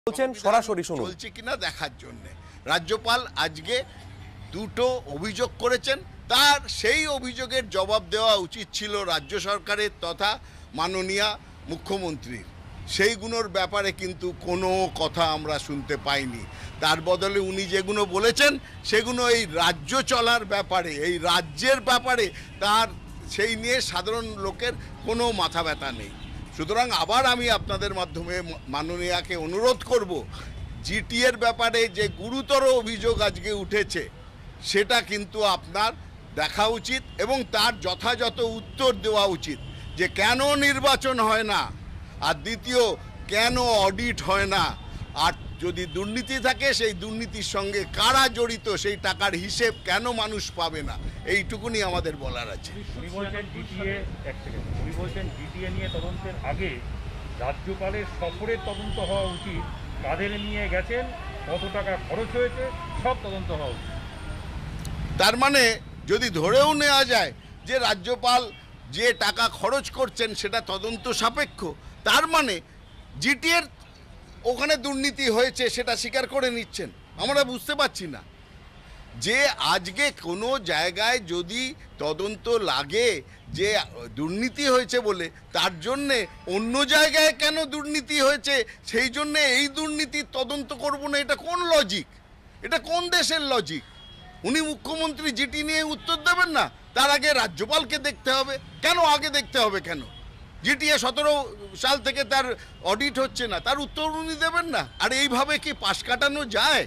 বলছেন সরাসরি শুনুন। চলছে কিনা দেখার জন্য রাজ্যপাল আজকে দুটো অভিযোগ করেছেন, তার সেই অভিযোগের জবাব দেওয়া উচিত ছিল রাজ্য সরকারের তথা মাননীয় মুখ্যমন্ত্রীর। সেইগুলোর ব্যাপারে কিন্তু কোনো কথা আমরা শুনতে পাইনি। তার বদলে উনি যেগুলো বলেছেন সেগুলো এই রাজ্য চলার ব্যাপারে, এই রাজ্যের ব্যাপারে তার সেই নিয়ে সাধারণ লোকের কোনো মাথা ব্যথা নেই। সুতরাং আবার আমি আপনাদের মাধ্যমে মাননীয়াকে অনুরোধ করব, জিটিএর ব্যাপারে যে গুরুতর অভিযোগ আজকে উঠেছে সেটা কিন্তু আপনার দেখা উচিত এবং তার যথাযথ উত্তর দেওয়া উচিত, যে কেন নির্বাচন হয় না, আর দ্বিতীয় কেন অডিট হয় না, আর যদি দুর্নীতি থাকে সেই দুর্নীতির সঙ্গে কারা জড়িত, সেই টাকার হিসেব কেন মানুষ পাবে না, এইটুকুনি আমাদের বলার আছে। উনি বলছেন জিটিএ নিয়ে তদন্তের আগে রাজ্যপালের সফরের তদন্ত হওয়া উচিত, কাদের নিয়ে গেছেন, কত টাকা খরচ হয়েছে, সব তদন্ত হওয়া উচিত। তার মানে যদি ধরেও নেওয়া যায় যে রাজ্যপাল যে টাকা খরচ করছেন সেটা তদন্ত সাপেক্ষ, তার মানে জিটিএর ওখানে দুর্নীতি হয়েছে সেটা স্বীকার করে নিচ্ছেন। আমরা বুঝতে পারছি না যে আজকে কোনো জায়গায় যদি তদন্ত লাগে যে দুর্নীতি হয়েছে বলে, তার জন্যে অন্য জায়গায় কেন দুর্নীতি হয়েছে সেই জন্যে এই দুর্নীতির তদন্ত করব না, এটা কোন লজিক? এটা কোন দেশের লজিক? উনি মুখ্যমন্ত্রী জিটি নিয়ে উত্তর দেবেন না, তার আগে রাজ্যপালকে দেখতে হবে। কেন আগে দেখতে হবে? কেন জিটিএ 17 সাল থেকে তার অডিট হচ্ছে না, তার উত্তর উনি দেবেন না? আর এইভাবে কি পাশ কাটানো যায়?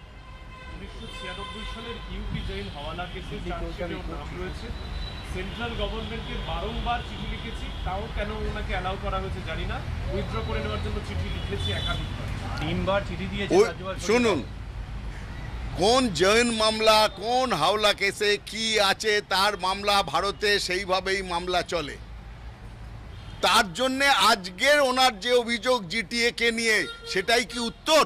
1996 সালের ইউপি জেল হাওয়ালা কেসে নাম রয়েছে। সেন্ট্রাল গভর্নমেন্টকে বারংবার চিঠি লিখেছি, তাও কেন ওনাকে অ্যালাউ করা হয়েছে জানি না। উইথড্র করে নেওয়ার জন্য চিঠি লিখেছি একাধিকবার, 3 বার চিঠি দিয়েছে রাজ্যপাল। শুনুন, কোন জৈন মামলা, কোন হাওলা কেসে কি আছে তার মামলা ভারতে সেইভাবেই মামলা চলে। তার জন্যে আজকের ওনার যে অভিযোগ জিটিএ কে নিয়ে, সেটাই কি উত্তর?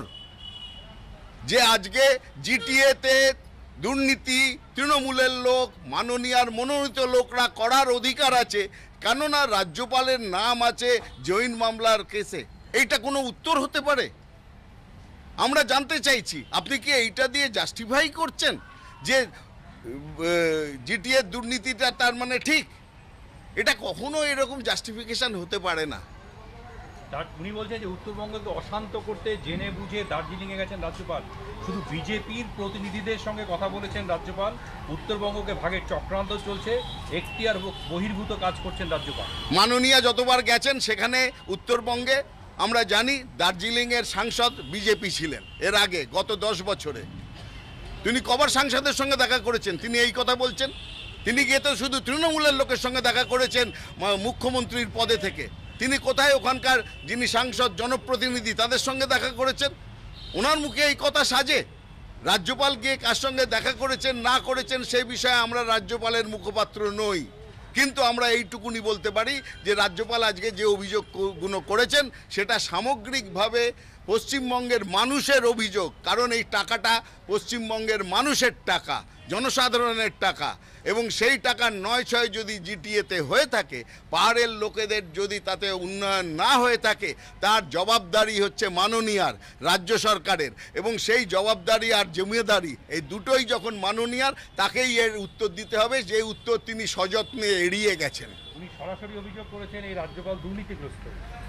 যে আজকে জিটিএতে দুর্নীতি তৃণমূলের লোক, মাননীয়ার মনোনীত লোকরা করার অধিকার আছে, কেননা রাজ্যপালের নাম আছে জৈন মামলার কেসে, এইটা কোনো উত্তর হতে পারে? আমরা জানতে চাইছি, আপনি কি এইটা দিয়ে জাস্টিফাই করছেন যে জিটিএর দুর্নীতিটা তার মানে ঠিক? এটা কখনো এরকম জাস্টিফিকেশন হতে পারে না। উনি বলছেন যে উত্তরবঙ্গকে অশান্ত করতে জেনে বুঝে দার্জিলিংয়ে গেছেন রাজ্যপাল। শুধু বিজেপির প্রতিনিধিদের সঙ্গে কথা বলেছেন রাজ্যপাল। উত্তরবঙ্গকে ভাগের চক্রান্ত চলছে, এখতিয়ার বহির্ভূত কাজ করছেন রাজ্যপাল। মাননীয়া যতবার গেছেন সেখানে উত্তরবঙ্গে আমরা জানি দার্জিলিংয়ের সাংসদ বিজেপি ছিলেন এর আগে, গত 10 বছরে। তিনি কবার সাংসদের সঙ্গে দেখা করেছেন? তিনি এই কথা বলছেন। তিনি গিয়ে তো শুধু তৃণমূলের লোকের সঙ্গে দেখা করেছেন মুখ্যমন্ত্রীর পদে থেকে। তিনি কোথায় ওখানকার যিনি সাংসদ জনপ্রতিনিধি তাদের সঙ্গে দেখা করেছেন? ওনার মুখে এই কথা সাজে? রাজ্যপাল গিয়ে কার সঙ্গে দেখা করেছেন না করেছেন সেই বিষয়ে আমরা রাজ্যপালের মুখপাত্র নই, কিন্তু আমরা এইটুকুনি বলতে পারি যে রাজ্যপাল আজকে যে অভিযোগগুলো করেছেন সেটা সামগ্রিকভাবে পশ্চিমবঙ্গের মানুষের অভিযোগ। কারণ এই টাকাটা পশ্চিমবঙ্গের মানুষের টাকা, জনসাধারণের টাকা, এবং সেই টাকার 9-6 যদি জিটিএতে হয়ে থাকে, পাহাড়ের লোকেদের যদি তাতে উন্নয়ন না হয়ে থাকে, তার জবাবদারি হচ্ছে মাননীয়ার, রাজ্য সরকারের। এবং সেই জবাবদারি আর জিম্মেদারি এই দুটোই যখন মাননীয়ার, তাকেই এর উত্তর দিতে হবে, যে উত্তর তিনি সযত্নে এড়িয়ে গেছেন। উনি সরাসরি অভিযোগ করেছেন এই রাজ্যপাল দুর্নীতিগ্রস্ত।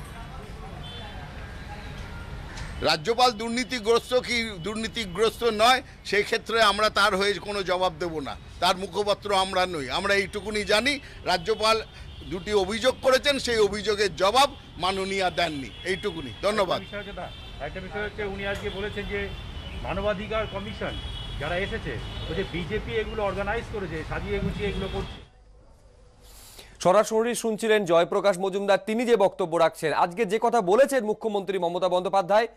রাজ্যপাল দুর্নীতিগ্রস্ত কি দুর্নীতিগ্রস্ত নয়, সেই ক্ষেত্রে আমরা তার হয়ে কোনো জবাব দেব না, তার মুখপাত্র আমরা নই। আমরা এইটুকুনি জানি রাজ্যপাল দুটি অভিযোগ করেছেন, সেই অভিযোগের জবাব মাননীয়া দেননি, এইটুকুনি। ধন্যবাদ। একটা বিষয় হচ্ছে উনি আজকে বলেছেন যে মানবাধিকার কমিশন যারা এসেছে, ওই যে বিজেপি এগুলো অর্গানাইজ করেছে, সাজিয়ে গুছিয়ে এগুলো করছে। সরাসরি শুনছিলেন জয়প্রকাশ মজুমদার, তিনি যে বক্তব্য রাখছেন, আজকে যে কথা বলেছেন মুখ্যমন্ত্রী মমতা বন্দ্যোপাধ্যায়।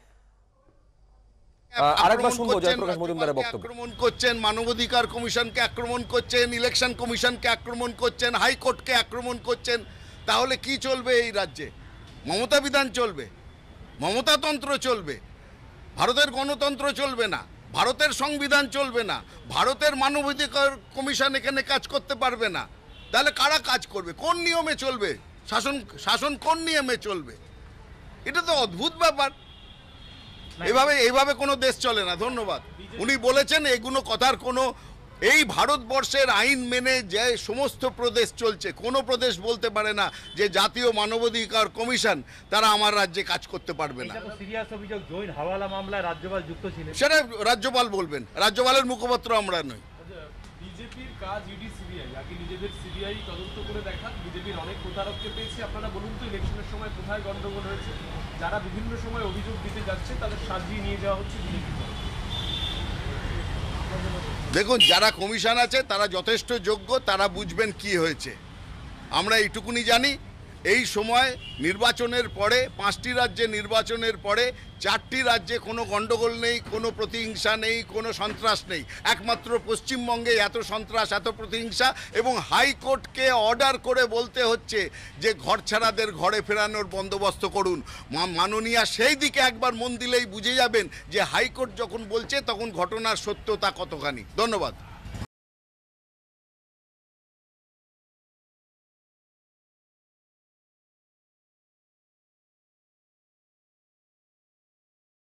আরেকবার শুনবো জয়প্রকাশ মজুমদারের বক্তব্য। আক্রমণ করছেন মানবাধিকার কমিশনকে, আক্রমণ করছেন ইলেকশন কমিশনকে, আক্রমণ করছেন হাইকোর্টকে, আক্রমণ করছেন। তাহলে কি চলবে এই রাজ্যে? মমতা বিধান চলবে, মমতাতন্ত্র চলবে, ভারতের গণতন্ত্র চলবে না, ভারতের সংবিধান চলবে না, ভারতের মানবাধিকার কমিশন এখানে কাজ করতে পারবে না। তাহলে কারা কাজ করবে? কোন নিয়মে চলবে শাসন? কোন নিয়মে চলবে? এটা তো অদ্ভুত ব্যাপার। এইভাবে কোনো দেশ চলে না। ধন্যবাদ। উনি বলেছেন এগুলো কথার কোনো, এই ভারতবর্ষের আইন মেনে যে সমস্ত প্রদেশ চলছে, কোনো প্রদেশ বলতে পারে না যে জাতীয় মানবাধিকার কমিশন তারা আমার রাজ্যে কাজ করতে পারবে না। সিরিয়াস অভিযোগ, জৈন হাওয়ালা মামলায় রাজ্যপাল যুক্ত ছিলেন। সেটা রাজ্যপাল বলবেন, রাজ্যপালের মুখপাত্র আমরা নই। বিজেপির কাজ ইডি সিবিআই, আগে নিজেদের সিবিআই তদন্ত করে দেখা। বিজেপির অনেক প্রতারককে পেয়েছে। আপনারা বলুন তো ইলেকশনের সময় কোথায় গন্ডগোল হয়েছে? যারা বিভিন্ন সময় অভিযোগ দিতে যাচ্ছে তাদের সাজিয়ে নিয়ে যাওয়া হচ্ছে বিজেপি। দেখুন, যারা কমিশন আছে তারা যথেষ্ট যোগ্য, তারা বুঝবেন কি হয়েছে। আমরা এইটুকুনি জানি, এই সময় নির্বাচনের পরে 5টি রাজ্যে নির্বাচনের পরে 4টি রাজ্যে কোনো গণ্ডগোল নেই, কোনো প্রতিহিংসা নেই, কোনো সন্ত্রাস নেই। একমাত্র পশ্চিমবঙ্গে এত সন্ত্রাস, এত প্রতিহিংসা, এবং হাইকোর্টকে অর্ডার করে বলতে হচ্ছে যে ঘরছাড়াদের ঘরে ফেরানোর বন্দোবস্ত করুন। মাননীয়া সেই দিকে একবার মন দিলেই বুঝে যাবেন যে হাইকোর্ট যখন বলছে তখন ঘটনার সত্যতা কতখানি। ধন্যবাদ।